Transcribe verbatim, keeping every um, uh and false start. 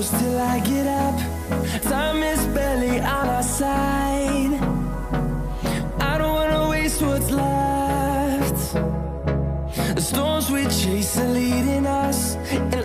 till I get up. Time is barely on our side. I don't wanna waste what's left. The storms we chase are leading us, and